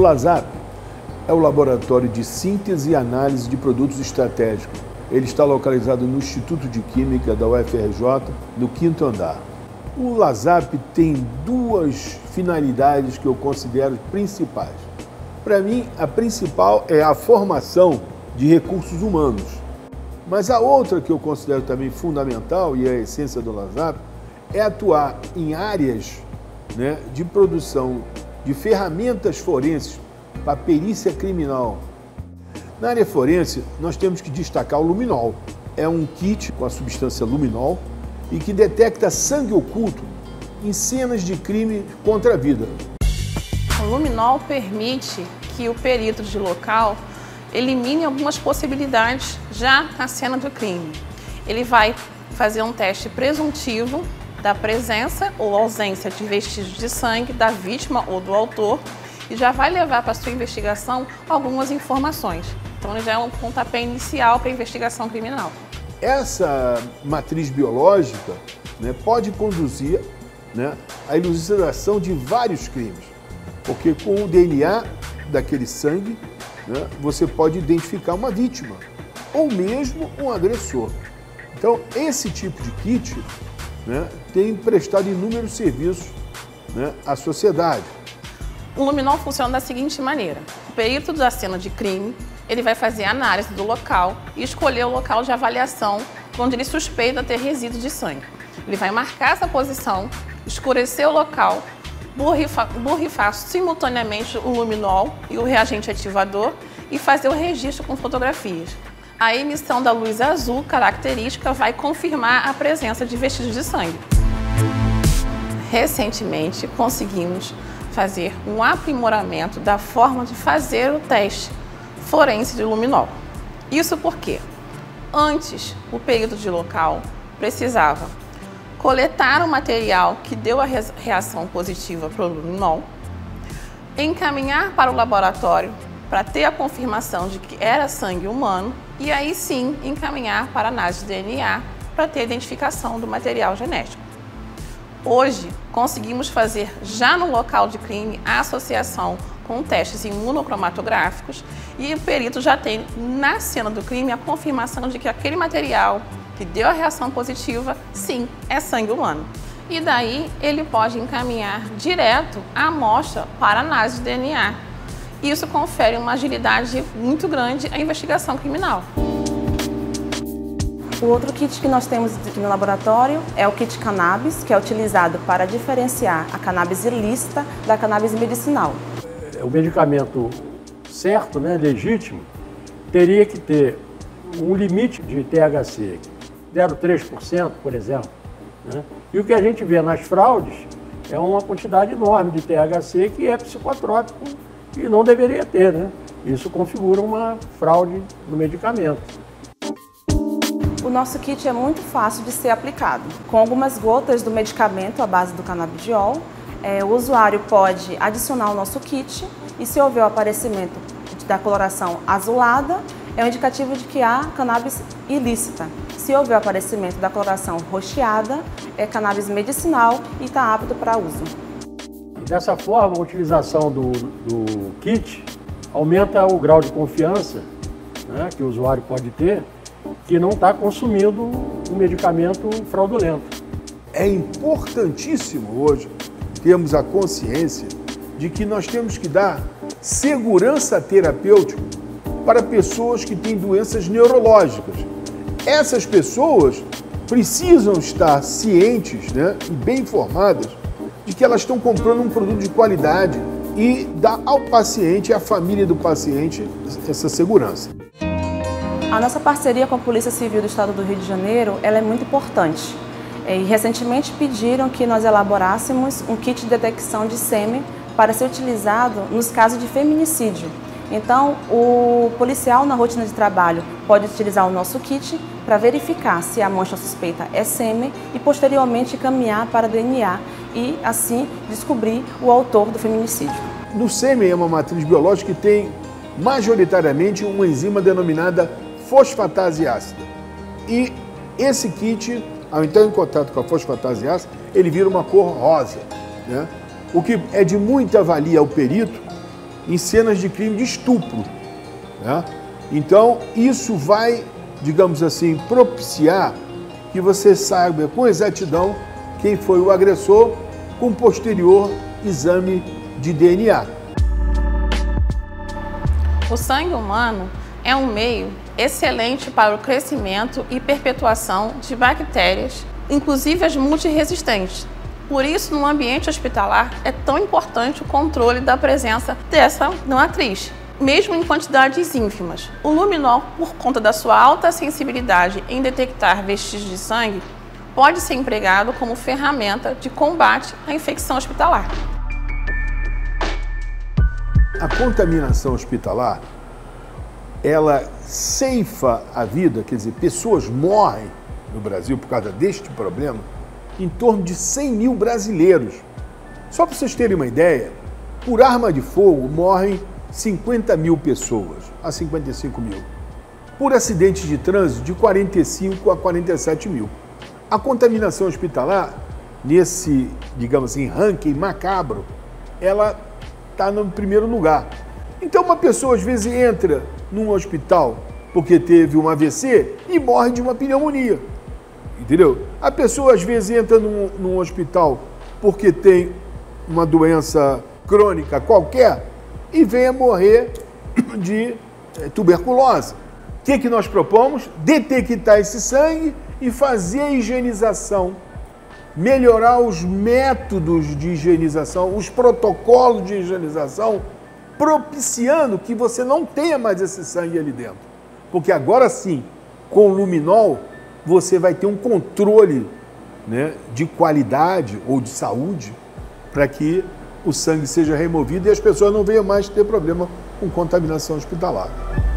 LASAP é o Laboratório de Síntese e Análise de Produtos Estratégicos. Ele está localizado no Instituto de Química da UFRJ, no 5º andar. O LASAP tem duas finalidades que eu considero principais. Para mim, a principal é a formação de recursos humanos. Mas a outra que eu considero também fundamental, e é a essência do LASAP, é atuar em áreas, né, de produção de ferramentas forenses para perícia criminal. Na área forense, nós temos que destacar o luminol. É um kit com a substância luminol e que detecta sangue oculto em cenas de crime contra a vida. O luminol permite que o perito de local elimine algumas possibilidades já na cena do crime. Ele vai fazer um teste presuntivo da presença ou ausência de vestígios de sangue da vítima ou do autor e já vai levar para a sua investigação algumas informações. Então, ele já é um pontapé inicial para a investigação criminal. Essa matriz biológica, né, pode conduzir, né, à elucidação de vários crimes, porque com o DNA daquele sangue, né, você pode identificar uma vítima ou mesmo um agressor. Então, esse tipo de kit, né, tem prestado inúmeros serviços, né, à sociedade. O luminol funciona da seguinte maneira: o perito da cena de crime, ele vai fazer a análise do local e escolher o local de avaliação onde ele suspeita ter resíduos de sangue. Ele vai marcar essa posição, escurecer o local, borrifar simultaneamente o luminol e o reagente ativador e fazer o registro com fotografias. A emissão da luz azul característica vai confirmar a presença de vestígios de sangue. Recentemente, conseguimos fazer um aprimoramento da forma de fazer o teste forense de luminol. Isso porque antes o perito de local precisava coletar o material que deu a reação positiva para o luminol, encaminhar para o laboratório para ter a confirmação de que era sangue humano e aí sim encaminhar para a análise de DNA para ter a identificação do material genético. Hoje, conseguimos fazer já no local de crime a associação com testes imunocromatográficos e o perito já tem na cena do crime a confirmação de que aquele material que deu a reação positiva, sim, é sangue humano. E daí ele pode encaminhar direto a amostra para análise de DNA. Isso confere uma agilidade muito grande à investigação criminal. O outro kit que nós temos aqui no laboratório é o kit cannabis, que é utilizado para diferenciar a cannabis ilícita da cannabis medicinal. O medicamento certo, né, legítimo, teria que ter um limite de THC, 0,3%, por exemplo, né? E o que a gente vê nas fraudes é uma quantidade enorme de THC que é psicotrópico e não deveria ter, né? Isso configura uma fraude no medicamento. O nosso kit é muito fácil de ser aplicado. Com algumas gotas do medicamento à base do canabidiol, o usuário pode adicionar o nosso kit e se houver o aparecimento da coloração azulada, é um indicativo de que há cannabis ilícita. Se houver o aparecimento da coloração roxeada, é cannabis medicinal e está apto para uso. Dessa forma, a utilização do kit aumenta o grau de confiança, né, que o usuário pode ter, que não está consumindo um medicamento fraudulento. É importantíssimo hoje termos a consciência de que nós temos que dar segurança terapêutica para pessoas que têm doenças neurológicas. Essas pessoas precisam estar cientes, né, e bem informadas de que elas estão comprando um produto de qualidade e dar ao paciente e à família do paciente essa segurança. A nossa parceria com a Polícia Civil do Estado do Rio de Janeiro ela é muito importante. E recentemente pediram que nós elaborássemos um kit de detecção de sêmen para ser utilizado nos casos de feminicídio. Então, o policial na rotina de trabalho pode utilizar o nosso kit para verificar se a mancha suspeita é sêmen e posteriormente caminhar para DNA e assim descobrir o autor do feminicídio. No sêmen é uma matriz biológica que tem majoritariamente uma enzima denominada fosfatase ácida. E esse kit, ao entrar em contato com a fosfatase ácida, ele vira uma cor rosa, né? O que é de muita valia ao perito em cenas de crime de estupro, né? Então, isso vai, digamos assim, propiciar que você saiba com exatidão quem foi o agressor com posterior exame de DNA. O sangue humano é um meio excelente para o crescimento e perpetuação de bactérias, inclusive as multiresistentes. Por isso, no ambiente hospitalar, é tão importante o controle da presença dessa matriz, mesmo em quantidades ínfimas. O luminol, por conta da sua alta sensibilidade em detectar vestígios de sangue, pode ser empregado como ferramenta de combate à infecção hospitalar. A contaminação hospitalar, ela ceifa a vida, quer dizer, pessoas morrem no Brasil por causa deste problema, em torno de 100 mil brasileiros. Só para vocês terem uma ideia, por arma de fogo morrem 50 mil pessoas, a 55 mil. Por acidentes de trânsito, de 45 a 47 mil. A contaminação hospitalar, nesse, digamos assim, ranking macabro, ela está no primeiro lugar. Então uma pessoa às vezes entra num hospital porque teve um AVC e morre de uma pneumonia. Entendeu? A pessoa às vezes entra num hospital porque tem uma doença crônica qualquer e vem a morrer de tuberculose. O que nós propomos? Detectar esse sangue e fazer a higienização, melhorar os métodos de higienização, os protocolos de higienização, propiciando que você não tenha mais esse sangue ali dentro. Porque agora sim, com o luminol, você vai ter um controle, né, de qualidade ou de saúde para que o sangue seja removido e as pessoas não venham mais ter problema com contaminação hospitalar.